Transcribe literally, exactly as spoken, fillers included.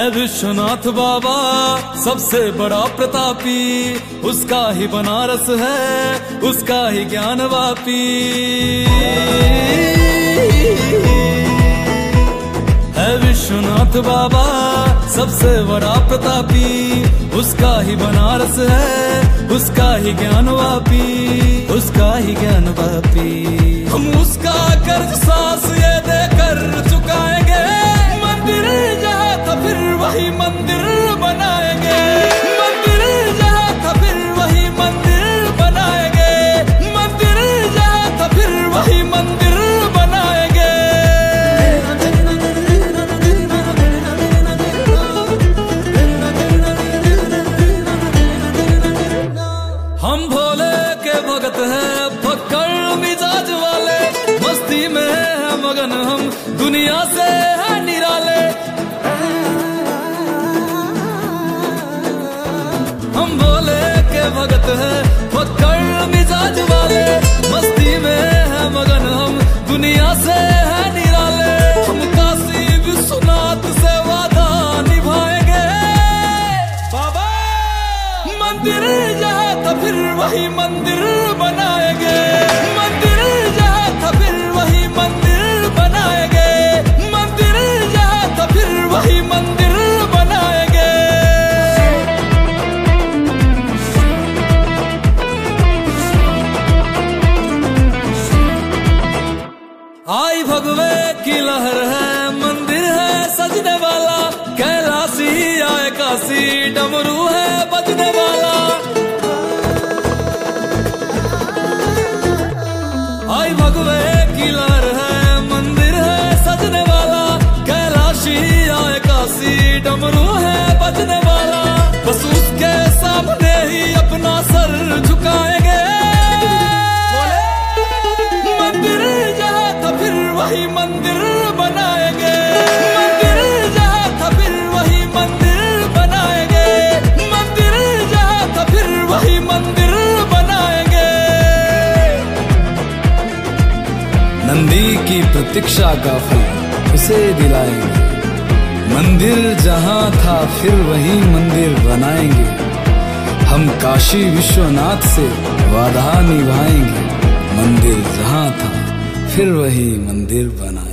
विश्वनाथ बाबा सबसे बड़ा प्रतापी, उसका ही बनारस है, उसका ही ज्ञान वापी। है विश्वनाथ बाबा सबसे बड़ा प्रतापी, उसका ही बनारस है, उसका ही ज्ञान वापी, उसका ही ज्ञान वापी। हम उसका कर्ज सांस ये देकर चुकाएंगे, मंदिर जहाँ था फिर वही मंदिर बनाएंगे, मंदिर जहाँ था फिर वही मंदिर बनाएंगे, मंदिर जहाँ था फिर वही मंदिर बनाएंगे। हम भोले के भगत हैं, फक्कड़ मिजाज वाले, मस्ती में है मगन हम, दुनिया से है निराले। हम भोले के भगत हैं, फक्कड़ मिजाज वाले, मस्ती में है मगन हम, दुनिया से है निराले। हम काशी विश्वनाथ से वादा निभाएंगे बाबा, मंदिर जहाँ था फिर वही मंदिर बनाएंगे, मंदिर जहाँ था फिर वही मंदिर बनाएंगे, मंदिर जहाँ था फिर वही मंदिर बनाएंगे। आई भगवे की लहर है, मंदिर है सजने वाला, कैलाशी आए काशी, डमरू है बजने वाला। आई भगवे की लहर है, मंदिर है सजने वाला, कैलाशी आए काशी, डमरू है बजने वाला। बस उसके सामने ही अपना सर झुकाएंगे, मंदिर जहाँ था फिर वही मंदिर बनाएंगे, मंदिर जहाँ था फिर वही मंदिर बनाएंगे, मंदिर जहाँ था फिर वही मंदिर बनाएंगे। नंदी की प्रतीक्षा का फल उसे दिलाएंगे, मंदिर जहाँ था फिर वही मंदिर बनाएंगे। हम काशी विश्वनाथ से वादा निभाएंगे, मंदिर जहाँ था फिर वही मंदिर बना